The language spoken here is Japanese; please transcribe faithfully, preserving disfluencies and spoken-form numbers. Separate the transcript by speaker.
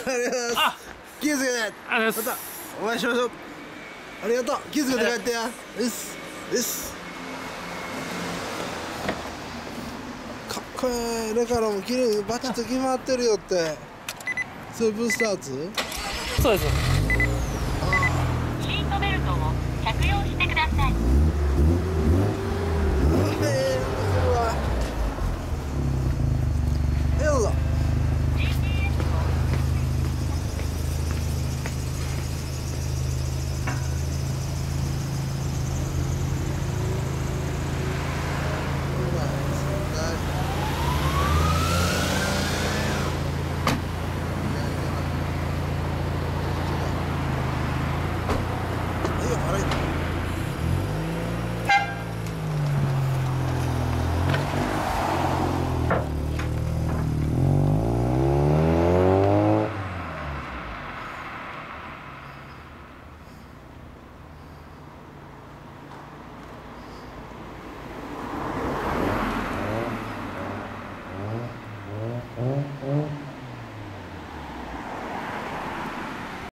Speaker 1: ありがとうございます。気をつけて。
Speaker 2: ありがとうございます。
Speaker 1: またお会いしましょう。ありがとう。気をつけて帰ってや。よし。よし。かっこいい。レカロも綺麗にバチッと決まってるよって。それブースターズ？
Speaker 2: そうです。
Speaker 3: シートベルトを着用してください。
Speaker 1: ええ、これは。えら。